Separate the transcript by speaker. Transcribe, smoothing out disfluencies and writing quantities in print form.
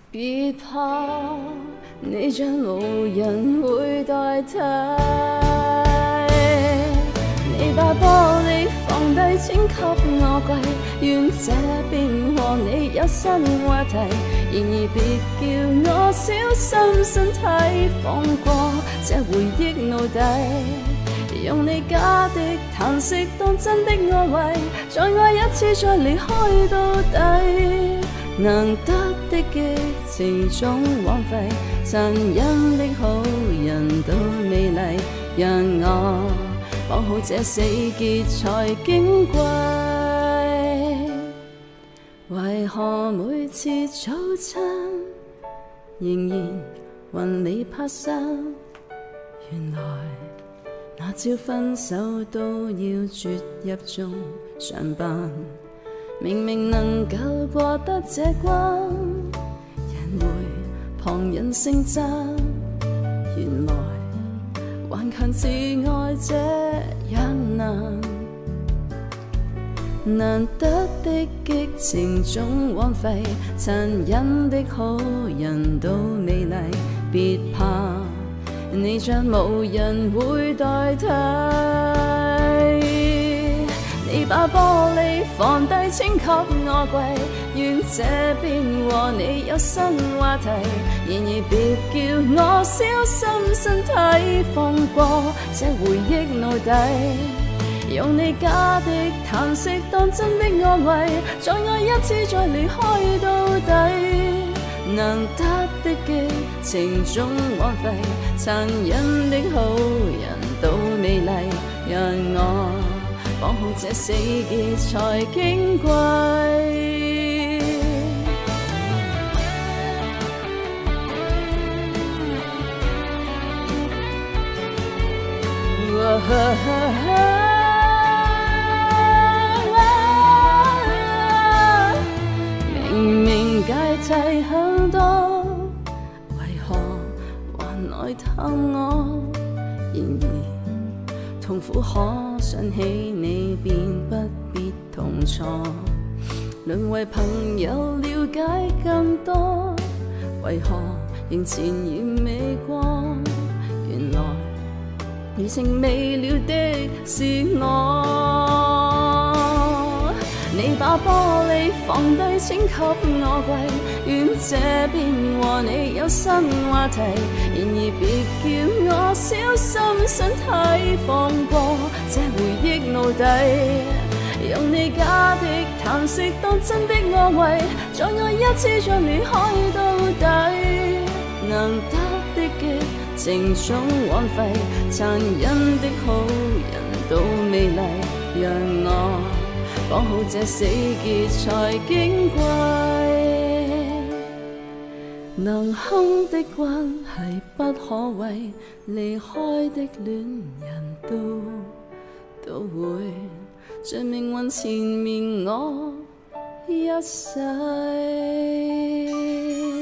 Speaker 1: 别怕，你像无人会代替。你把玻璃放低，请给我跪，愿这便和你有新话题。然而别叫我小心身體，放過這回憶奴隸，用你假的彈息當真的安慰，再愛一次再離開到底。難得的激情總枉費，殘忍的好人都美麗，讓我綁好這死結才矜貴。為何每次早餐仍然雲裏拍山？原來那朝分手都要啜泣中上班。明明能夠過得這關，人會旁人稱讚。原來頑強自愛這樣難。難得的激情總枉費，殘忍的好人都美麗。別怕，你像無人會代替。你把玻璃放低，請給我跪，願這便和你有新話題。然而別叫我小心身體，放過這回憶奴隸，用你假的彈息當真的安慰，再愛一次再離開到底。難得的激情總枉費，殘忍的好人都美麗，讓我綁好這死結才矜貴。明明解題很多，為何還來探我？然而痛苦可想起你，便不必痛楚。淪為朋友了解更多，為何仍纏繞未過？原來餘情未了的是我。你把玻璃放低，請給我跪，願這便和你有新話題。然而別叫我小心身體，放過這回憶奴隸，用你假的彈息當真的安慰，再愛一次再離開到底。難得的激情總枉費，殘忍的好人都美麗，讓我綁好這死結才矜貴。能空的關係不可為，離開的戀人都會像命運纏綿我一世。